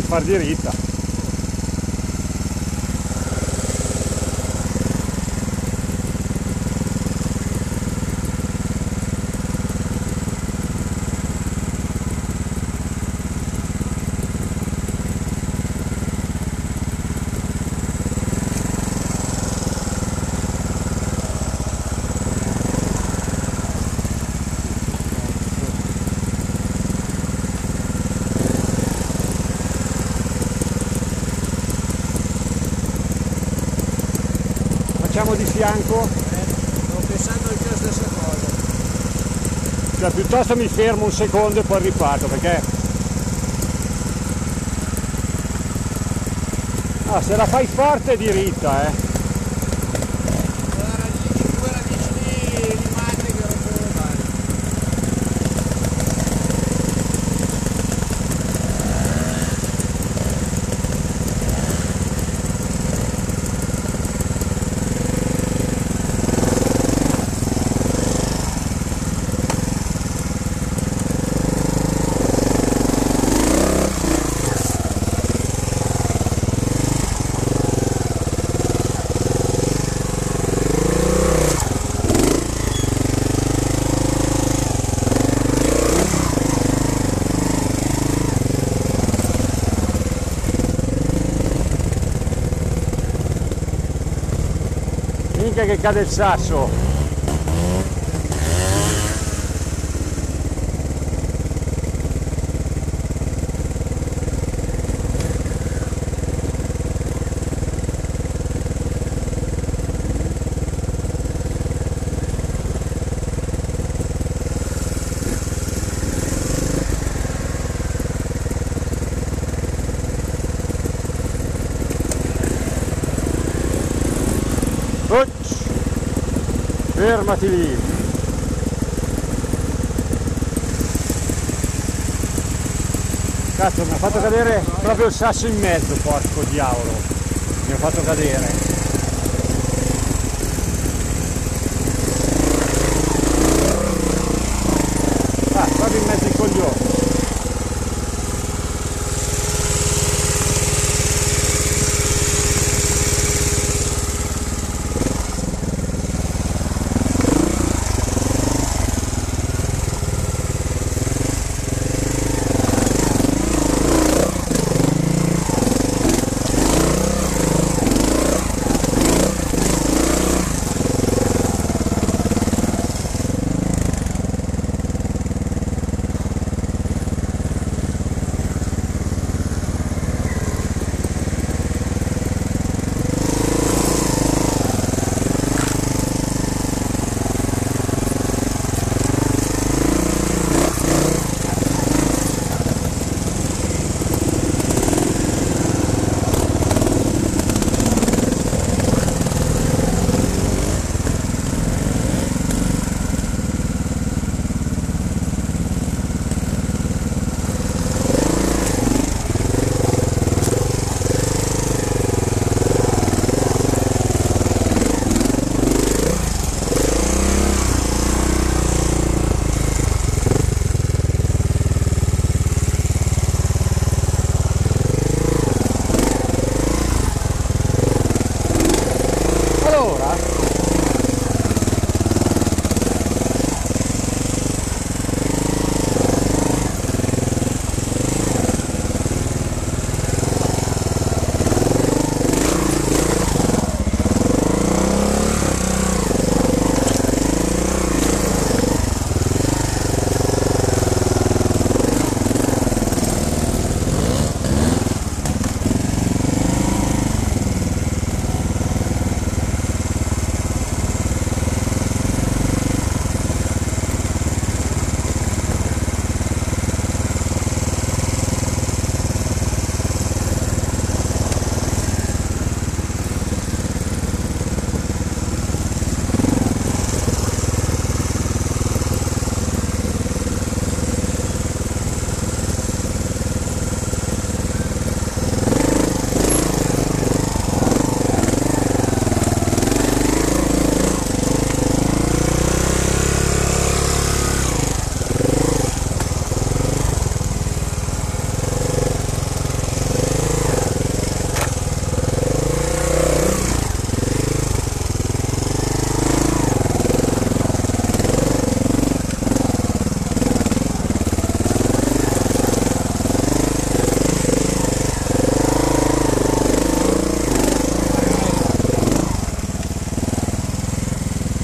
far diritta. Facciamo di fianco? Sto pensando anche la stessa cosa. Cioè piuttosto mi fermo un secondo e poi riparto, perché se la fai forte è diritta, Quella radice di mate che rompevo le mani. Minchia che cade il sasso. Fermati lì. Cazzo, mi ha fatto cadere proprio il sasso in mezzo, porco diavolo. Mi ha fatto cadere. Proprio in mezzo ai coglioni.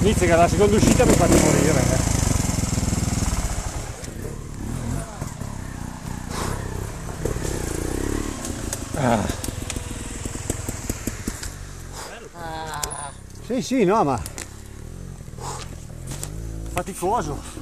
Inizia che la seconda uscita mi fate morire. Sì, sì, no, ma faticoso.